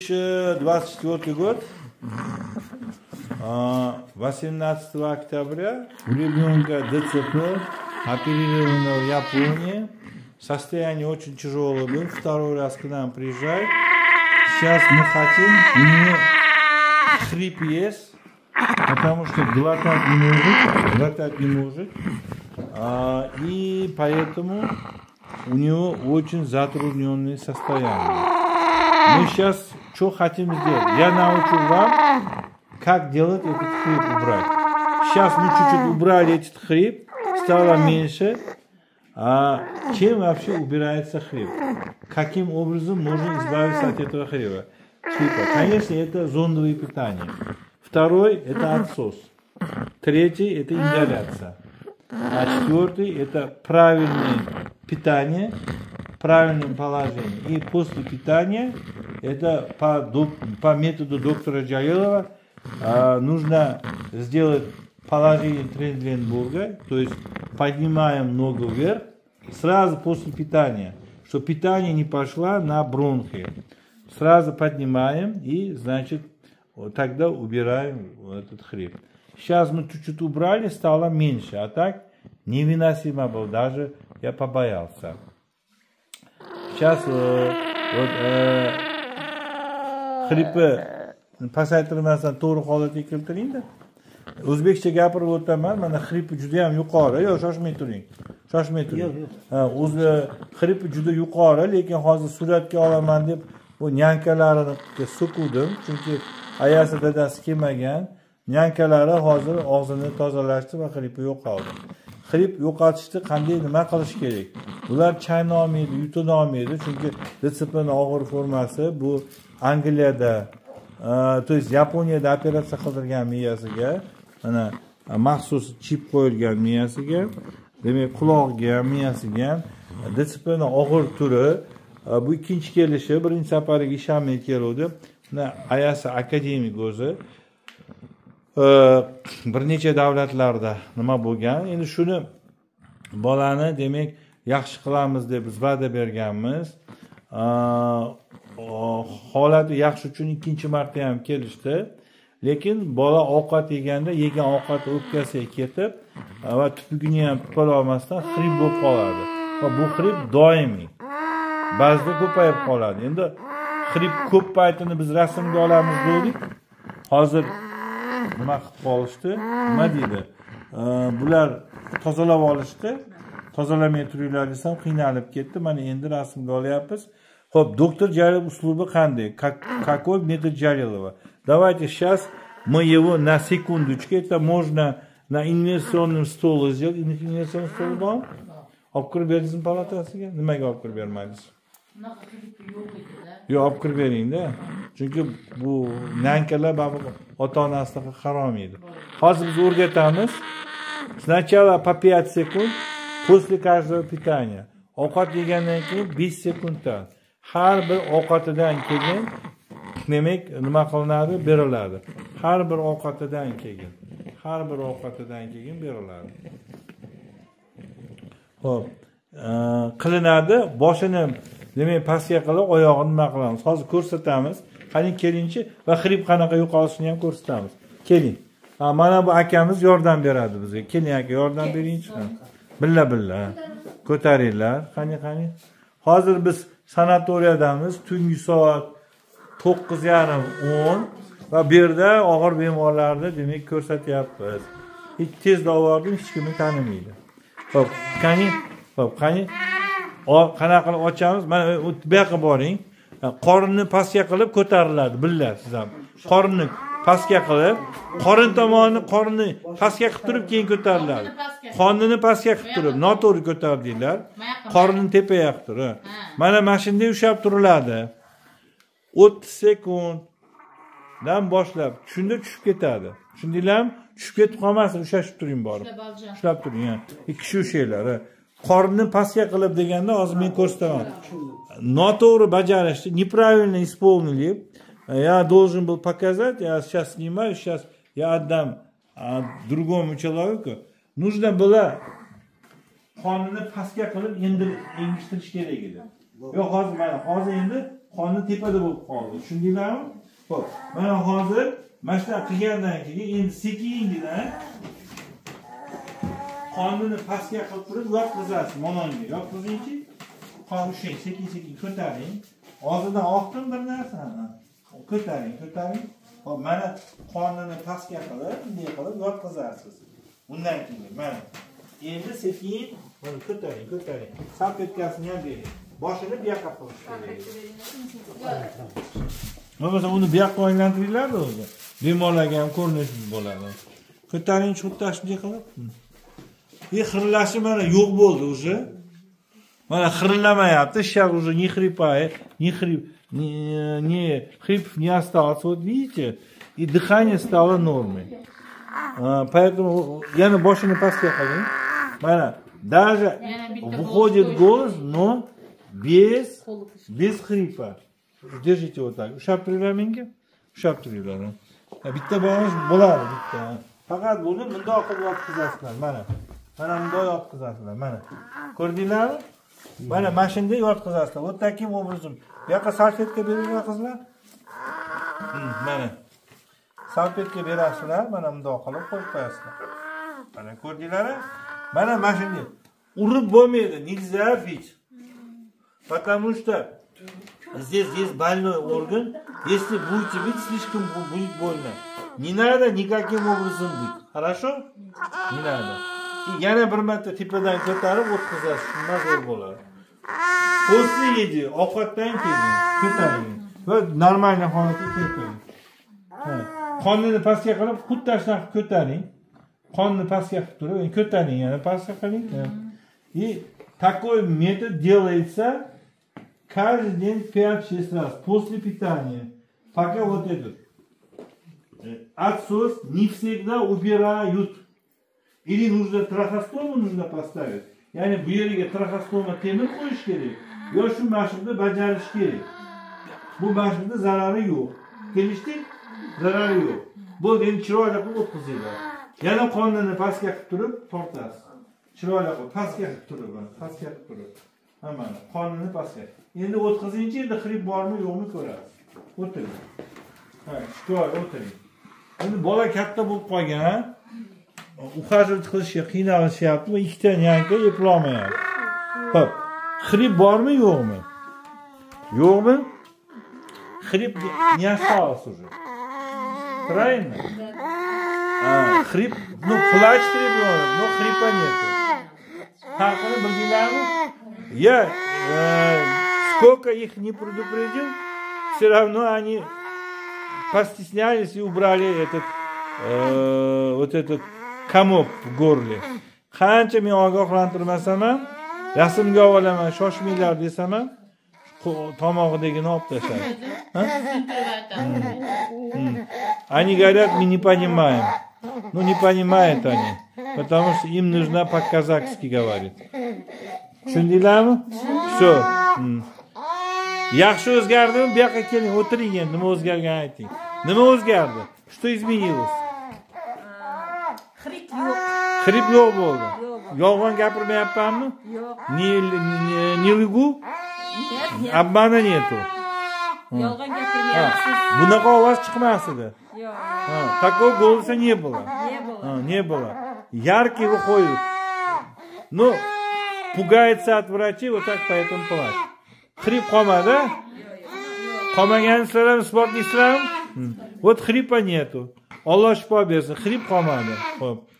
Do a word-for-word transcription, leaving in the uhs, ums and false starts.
тысяча двадцать четвёртый год, восемнадцатого октября, у ребенка ДЦП, оперировано в Японии. Состояние очень тяжелое было. Второй раз к нам приезжает. Сейчас мы хотим, у него хрип есть, потому что глотать не может, глотать не может. А, и поэтому у него очень затрудненное состояние. Мы сейчас что хотим сделать? Я научу вам, как делать этот хрип убрать. Сейчас мы чуть-чуть убрали этот хрип, стало меньше. А чем вообще убирается хрип? Каким образом можно избавиться от этого хрипа? Конечно, это зондовое питание. Второй – это отсос. Третий – это ингаляция. А четвертый – это правильное питание, правильное положение. И после питания, это по, по методу доктора Джалилова, а, нужно сделать положение Трендленбурга, то есть поднимаем ногу вверх, сразу после питания, чтобы питание не пошло на бронхи. Сразу поднимаем и, значит, вот тогда убираем этот хрип. Сейчас мы чуть-чуть убрали, стало меньше, а так невыносимо было, даже я побоялся. Сейчас э, вот э, хрипы pasaytirmasdan to'g'ri holatga keltiringda. O'zbekcha gapirib o'taman, mana xripi juda ham yuqori. Yo'q, shoshmay turing. Shoshmay turing. Ha, o'zi xripi juda yuqori, lekin hozir suratga olaman deb bu nyankalarini so'kuvdim, chunki ayasi dadasi kelmagan. Nyankalari hozir og'zini tozalashdi va xripi yo'qoldi. Xrip yo'qotishni qanday nima qilish kerak? Ular chaynolmaydi, yutinolmaydi, chunki DTPning og'ir formasi bu Angliyada, to есть Yaponiyada operatsiya qildirgan miyasiga, mana maxsus chip qo'yilgan miyasiga, demak quloqiga ham, miyasiga ham DTPning og'ir turi, bu ikkinchi kelishi, birinchi safariga ishonmay keluvdi. Mana ayasi akademik o'zi bir necha davlatlarda nima bo'lgan. Endi shuni bolani demak yaxshi qilamiz deb biz va'da berganmiz. Holati yaxshi uchun ikkinchi marta ham kelishdi. Lekin bola ovqat yeganda yegan ovqati o'pkasiga ketib va tupugini ham tupala olmasdan xrip bo'lib qoladi. Va bu xrip doimiy. Ba'zida ko'payib qoladi. Endi xrip ko'p paytini biz rasmga olamiz dedik. Hozir nima qilib qolishdi? Nima deydi? Bular tozalab olishdi. Tozalamay turinglar desam qiynalib ketdi. Mana endi rasmga olyapmiz. Xo'p, доктор Jalilov uslubi qanday? Какой метод Jalilova? Давайте сейчас мы его на секундочку, это можно на инверсионном столе сделать. Инверсионный стол bormi? Olib kirib beringizmi palatasiga? Nimaga olib kirib bermaysiz? Yo'q, olib kirib beringda. Chunki bu nankalar baribir ota-onasiga harom edi. Hozir biz o'rgatamiz. Сначала по пять секунд, после каждого питания. Ovqat yegandan keyin besh sekunddan. Har bir ovqatidan keyin demak nima qilinadi? Beriladi. Har bir ovqatidan keyin. Har bir ovqatidan keyin beriladi. Xo'p, qilinadi. Boshini demak pastga qilib, oyog'ini nima qilamiz? Hozir ko'rsatamiz. Qani kelingchi va xrip qanaqa yo'qolishini ham ko'rsatamiz. Keling. Ha, mana bu akamiz yordam beradi bizga. Keling aka, yordam beringchi. Billa-billa ko'taringlar. Qani, qani. Hozir biz sanatoriyadamiz. Tungi soat to'qqiz yarim o'n va bu yerda og'ir bemorlarni demak ko'rsatyapmiz. Hech tezda oldim, hech kimni tanimaydi. Xo'p, qani? Xo'p, qani? Qanaqa qilib ochamiz? Mana bu yoqqa boring. Qorinni pastga qilib ko'tariladi, billa siz ham. Qorinni pastga qilib, qorin tomonini qorinni pastga qilib turib keyin ko'tariladi. Qonnini pastga qilib turib, noto'g'ri ko'tardinglar. Qorinni tepaga qilib turib. Mana mana shunday ushlab turiladi. o'ttiz sekunddan boshlab shunda tushib ketadi. Tushundinglarmi? Tushib ketib qolmasin, ushlashib turing borib. Ushlab turing, ha. Ikki shu sheylar. Qorinni pastga qilib deganda hozir men ko'rsataman. Noto'g'ri bajarishni, неправильно исполнили. Я должен был показать, я сейчас снимаю, сейчас я отдам другому человеку. Нужно было qonini pastga qilib endi engiştirish kerak edi. Yo'q, hozir mana hozir endi qonni tepada bo'lib qoldi. Tushundinglarmi? Xo'p, mana hozir mana shunaqa qilgandan keyin endi sekingina qonni pastga qilib turib yotqizasiz, mononga. Yotqizingchi, qonni shu sekin-sekin ko'taring. Og'zidan oqdim bir narsani. Ko'taring, ko'taring. Hop, mana qonni pastga qilib, bunday qilib yotqizasiz. Bundan keyin mana endi sekin buni ko'taring, ko'taring. Salfetkasini ham bering. Boshini bu yoqqa qo'yish kerak. Bo'lmasa uni bu yoqqa aylantiringlar-da o'zi. Bemorlarga ham ko'rinish bo'ladi. Ko'taring, xuddi shunday qilib. И xirillashi mana yo'q bo'ldi уже. Mana xirillamayapti, сейчас уже не хрипает, не хрип, не, не хрип не остался. Вот видите? И дыхание стало нормой. А, поэтому я на больше не поставлю. Mana даже выходит голос, но без без хрипа. Держите вот так. Ushlab turinglar menga. Ushlab turinglar. Bitta bo'lamiz bo'ladi, bitta. Faqat buni bundoq qilib yotqizasizlar. Mana. Mana bundoq yotqizasizlar. Mana. Ko'rdinglarmi? Mana mashinada yotqizasizlar. Вот таким образом. Bu yoqqa salfetka beringlar qizlar. Mana. Salfetka berasizlar, mana bundoq qilib qo'yib qo'yasizlar. Mana ko'rdinglarmi? Mana mashinada urib bo'lmaydi, nельзя бить. Потому что здесь есть больной орган. Если будете бить, слишком будет больно. Не надо никаким образом бить. Хорошо? Не надо. И yana bir marta tepadan ko'tarib o'tkazasiz. Shundan zo'r bo'ladi. После еды, ovqatdan keyin ko'taring. Va normal holatga keltiring. Qonni pastga qilib, xuddi shunaqa ko'taring. Qonni pastga qilib turib, ko'taring, yana pastga qiling. И такой метод делается каждый день пять-шесть раз после питания. Пока вот этот отсос не всегда убирают. Или нужно трахостому нужно поставить. Yani bu yerga trахостoma temir qo'yish kerak. Yo shu mashinada bajarish kerak. Bu mashinada zarari yo'q. Kelishdik? Zarari yo'q. Bo'ldi, endi chiroyli qilib o'tkazinglar. Yana qonnini pastga qilib turib tortasiz. Chiroyli qilib pastga qilib turib, pastga qilib turib. Mana qonnini pastga. Endi o'tkazingchi, endi xrip bormi yo'qmi ko'rasiz. O'tiring. Ha, chiroyli o'tiring. Endi bola katta bo'lib qolgan. Ухаживать qilishga qiynalishyapti va ikkita yanka eplolmayapti. Xo'p, xrip bormi yo'qmi? Yo'qmi? Xrip не осталось уже. Правильно? А, хрип, ну плачет ребенок, но хрипа нету. Хаканы bildilarmi? Я э, сколько их не предупредил, все равно они постеснялись и убрали этот э, вот этот komok в go'rli. Qancha men ogohlantirmasam ham, rasmga olaman, shoshmanglar desam ham, tomog'idagini olib tashladi. Они говорят, мы не понимаем. Ну, не понимают они, потому что им нужно по-казахски говорить. Tushundinglarmi? Всё. Yaxshi o'zgardimi? Bu yoqqa keling, o'tiring endi, nima o'zgarganini ayting. Nima o'zgardi? Что изменилось? Xrip yo'q. Xrip yo'q bo'ldi. Yolg'on gapirmayapmanmi? Yo'q. Не не лгу? Обмана нету. Yolg'on gapirmayapsiz. Bunaqa ovoz chiqmas edi. Yo'q. Ha, такого голоса не было. Не было. Ha, не было. Яркий выходит. Ну, пугается от врачей, вот так поэтому плачет. Xrip qolmadi? Qolmagan sizlar isbotlaysizlarmi? Вот xripa нету. Alloh shifo bersin. Xrip qolmadi. Xo'p.